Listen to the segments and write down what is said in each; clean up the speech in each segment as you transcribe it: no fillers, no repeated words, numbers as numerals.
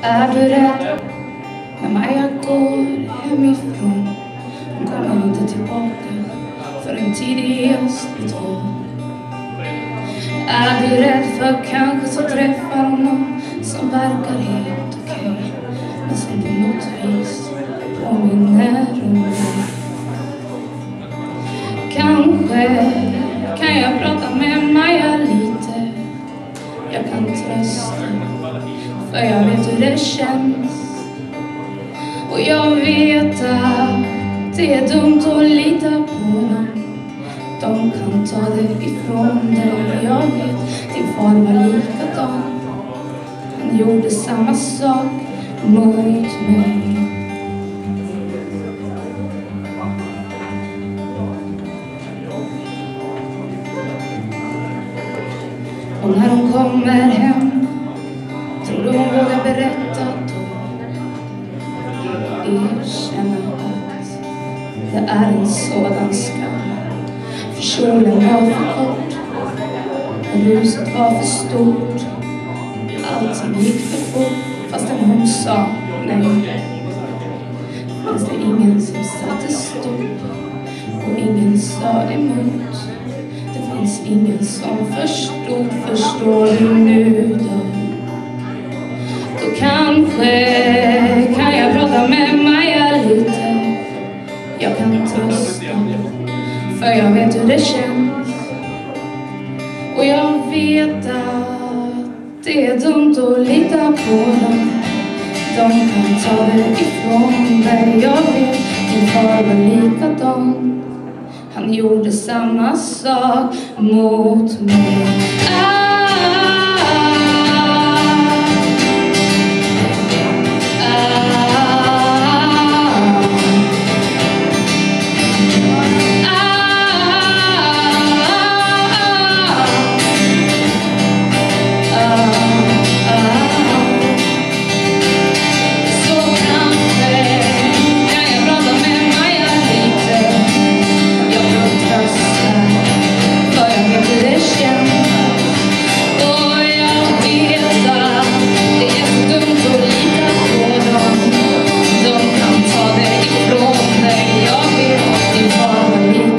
Är du rädd när Maja går hemifrån? Hon kommer inte tillbaka för en tidig höstbetåg. Är du rädd för kanske så träffar hon någon som verkar helt okej, men som på något vis påminner om dig. Kanske kan jag prata med Maja lite. Jag kan trösta, för jag vet hur det känns. Och jag vet att det är dumt att lita på dem. De kan ta det ifrån dig. Jag vet, din far var likadan. Han gjorde samma sak mot mig. Och när hon kommer hem, tror du hon vågar berätta då? Erkänna att det är en sådan skam. För kjolen var för kort, ruset var för stort. Allting gick för fort, fastän hon sa nej. Fanns det ingen som satte stopp, och ingen sa emot. Det finns ingen som förstod. Förstår du nu då? Då kanske kan jag prata med Maja lite. Jag kan trösta, för jag vet hur det känns. Och jag vet att det är dumt att lita på dem. De kan ta det ifrån dig. Jag vet, din far var likadan. Han gjorde samma sak mot mig.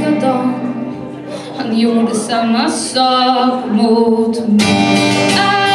Gjorde samma sak mot mig.